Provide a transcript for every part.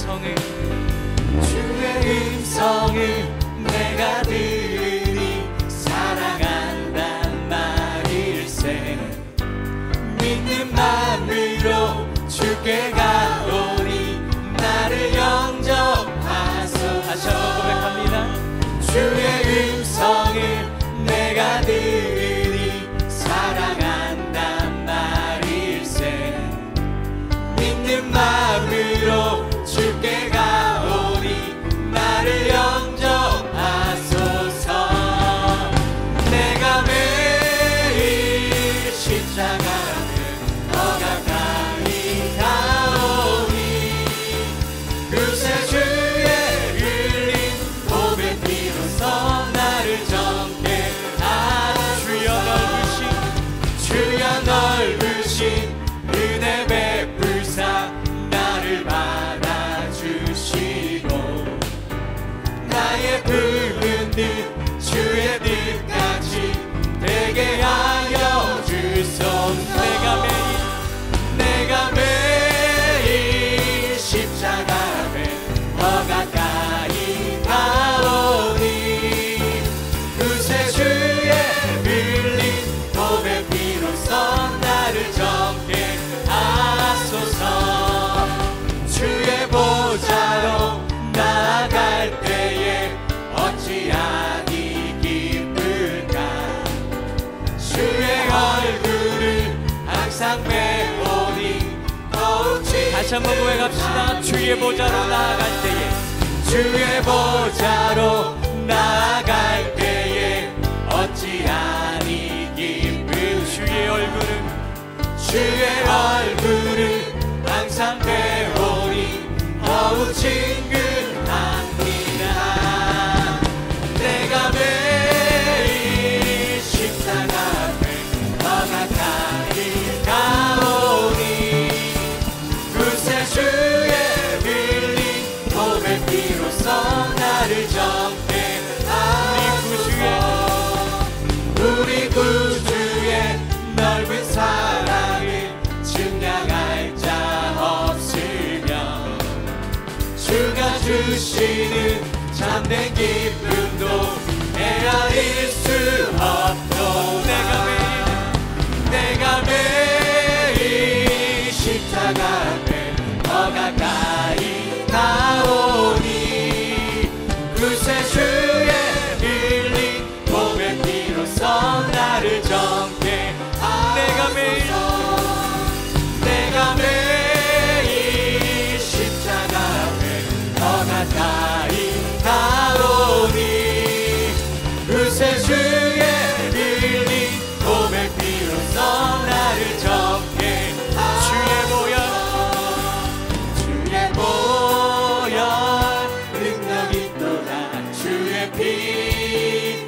음성을 내가 들으니 사랑한단 말일세. 믿는 마음으로 주께 가오니 나를 영접하소서. 다시 한번 고백합니다. 주의 음성을 내가 들으니 사랑한단 말일세. 믿는 마음으로 주께 가오니 나를 영접하소서. 내가 매일 십자가를 더 가까이 가오니 그새 주의 흘린 고백 비로소 나를 정케 하소서. 주여 넓으신 은혜 베풀사 나를 받아주시고 나의 부른 뜻 주의 뜻같이 되게 하여 주소서. 내가 매일 십자가 앞에 더 가까이 가오니 그새 주의 흘린 고백 비로소 나를 정케 하소서. 주의 보좌로 나아갈 때에 어찌하니 기쁠까. 주의 얼굴을 항상 배우니 더욱이. 다시 한번 고백합시다. 주의 보좌로 나아갈 때에, 주의 보좌로 나아갈 때에 어찌하니 기쁠. 주의 얼굴을 항상 배우니 더욱 친근합니다. 내가 매일 십자가 앞에 더 가까이 가오니 그새 주의 흘린 고백 비로소 나를 정케 하소서. 우리 구주의 넓은 사랑을 증량할 자 없으며 주가 주시는 참된 기쁨도 헤아릴 수 없도. 내가 매일 십자가 앞에 더 가까이 가오니 그새 주의 흘린 고백 비로소 나를 정케 하소서. 내가 매일 십자가 앞에 더 가까이 가오니 그새 주의 흘린 고백 비로소 나를 정케 하소서. 주의 보혈 능력 있도다. 주의 피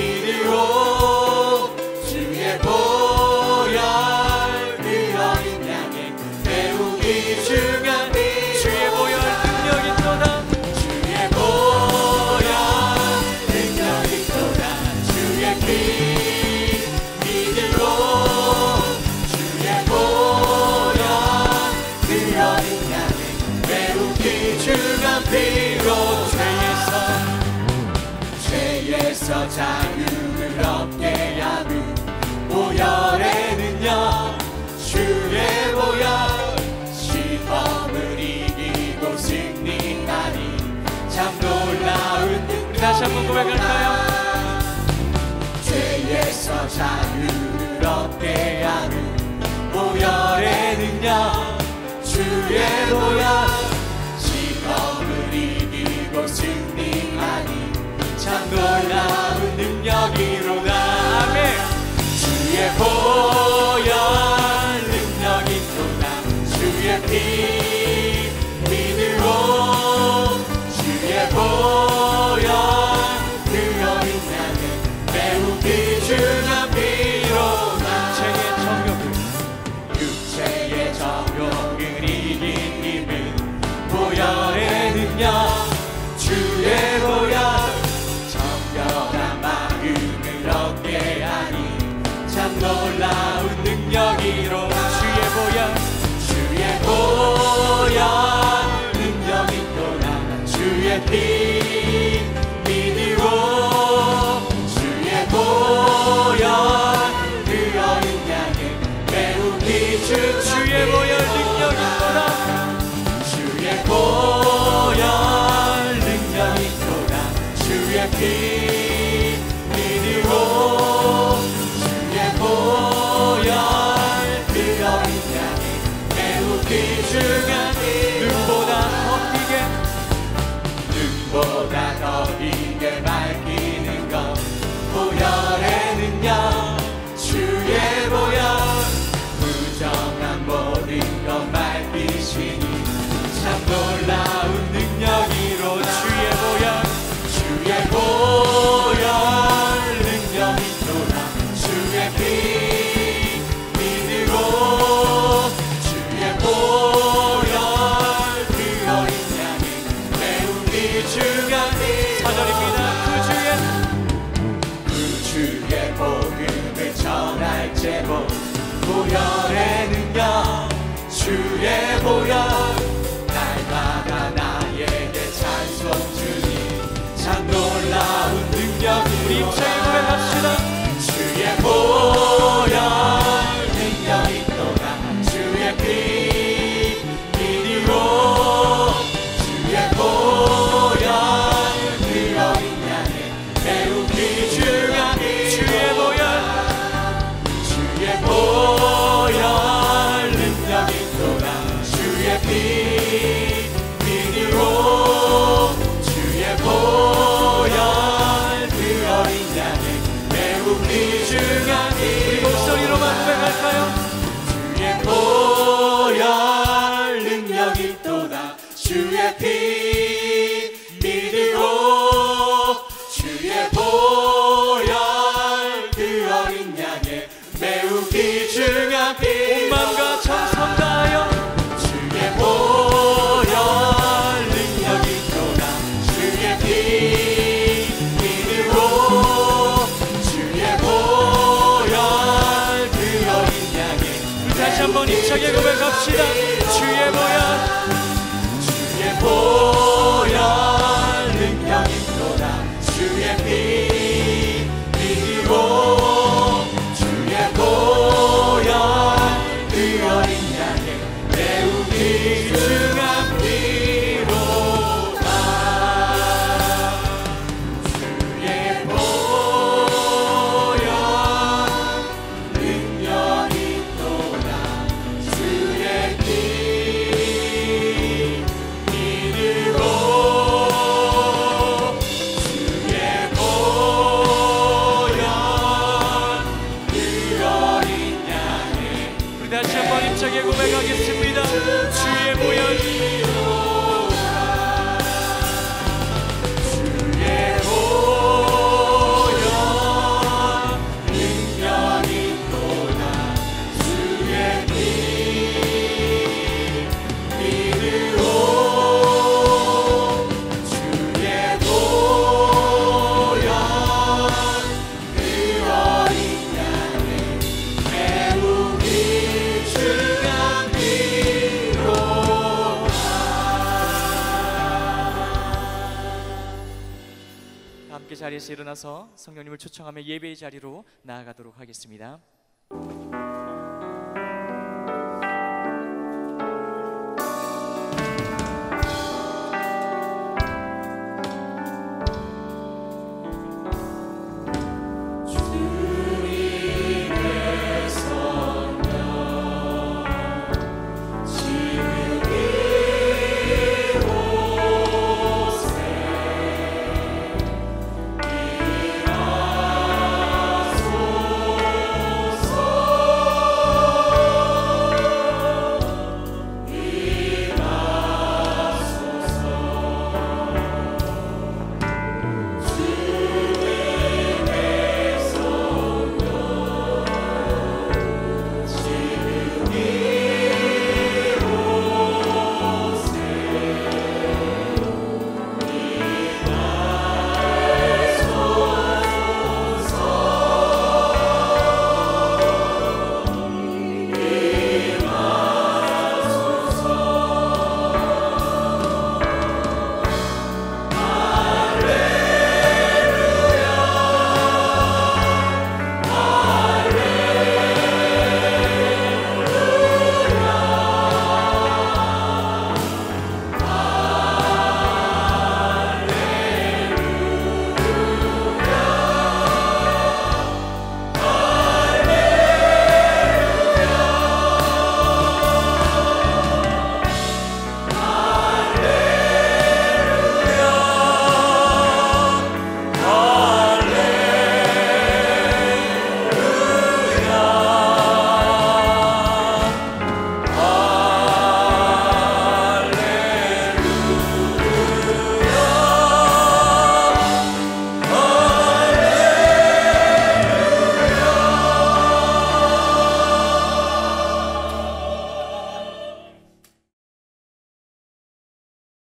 믿으오. 주의 보혈 그 어린 양의 배우기 중한 주의 보혈 능력 있도다. 주의 보혈 능력 있도다. 주의 피 믿으오. 주의 보혈 그 어린 양의 배우기 중한 피로 죄에서 자유를 얻게 하는 보혈의 능력. 주의 보혈 시험을 이기고 승리하니 참 놀라운 능력. 다시 한번 고백할까요? 죄에서 자유를 얻게 하는 보혈의 능력. 주의 보혈 시험을 이기고 승리하니 참 놀라운 능력이로다. 아멘. 주의 보혈 능력 있도다. 주의 피 믿으오. 주의 보혈 그 어린 양을 배우기 중한 피로다. 육체의 정욕을 보혈의 능력 주의 보혈 날마다 나에게 찬송 주니 참 놀라운 능력이 우리 힘차게 고백합시다. 주의 보혈 능력이 있도다 주의 피 믿으로 주의 보혈 그 어린 양의 매우 귀중한 주의 보혈 주의 보혈 능력 있도다 주의 피 믿으로 주의 보혈 그 어린 양의 매우 귀중한 우리 목소리로만 고백할까요? 주의 보혈 능력 있도다 주의 피 믿으로 주의 보혈 그 어린 양의 매우 귀중한 피 온 마음과 정성 다하여 주의 보혈 능력 있도다 주의 피 믿으로 주의 보혈 그 어린 양의 다시 한번 힘차게 고백합시다. 주의 보혈 주의 보혈 능력 있도다 주의 피 믿으로 주의 보혈 그 어린 양의 매우 귀중한 피로다 주의 보혈 능력 있도다 주의 피 믿으로 주의 보혈 그 어린 양의 우리 다시 한번 힘차게 고백하겠습니다. 주의 보혈 주의 보혈 능력 있도다 주의 피 믿으로 주의 보혈 그 어린 양의 매우 귀중한 피로다 함께 자리에서 일어나서 성령님을 초청하며 예배의 자리로 나아가도록 하겠습니다.